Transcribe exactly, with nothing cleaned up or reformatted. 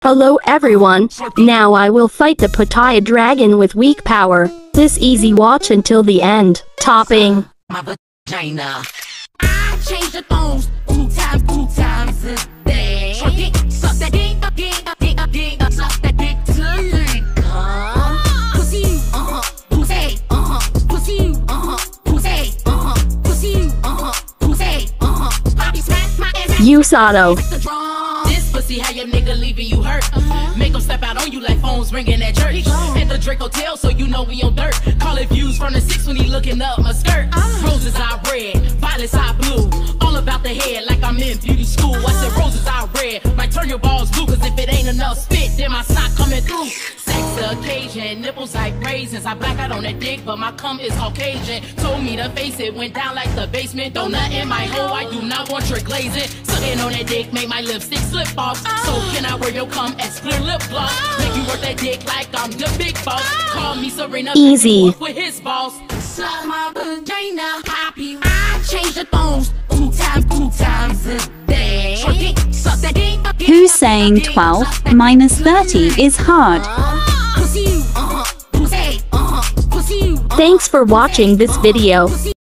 Hello everyone, now I will fight the Pattaya dragon with weak power. This easy, watch until the end. Topping. My vagina. I change the phones two times, two times a day. Suck that dick, dick, dick, dick, suck that dick till it come. Pussy, uh-huh, pussy, uh-huh, pussy, uh-huh, pussy, uh-huh, pussy, uh-huh, pussy, uh-huh. Bobby smack my ass. Usato. This pussy, how your nigga leaving you hurt. Uh-huh. Make him step out on you like phones ringing at church. At the Drake Hotel, so you know we on dirt. Call it views from the six when he looking up my skirt. Uh-huh. Roses are red, violets are blue. All about the head like I'm in beauty school. Uh-huh. I said roses are red, might turn your balls blue. Cause if it ain't enough spit, then my snot coming through. Sex occasion, nipples like raisins. I black out on that dick, but my cum is Caucasian. Told me to face it, went down like the basement. Don't nut in my hole, I do not want your glazing. Sucking on that dick, make my lipstick slip off. So can I wear your cum as clear lip gloss? Make you work that dick like I'm the big boss. Call me Serena. Easy. With his boss. Suck my vagina, poppy. I change the phones two times, two times a day. Suck that dick. Who's saying twelve minus thirty is hard? Pussy, uh-huh, pussy, uh-huh, pussy, uh-huh. Thanks for watching this video.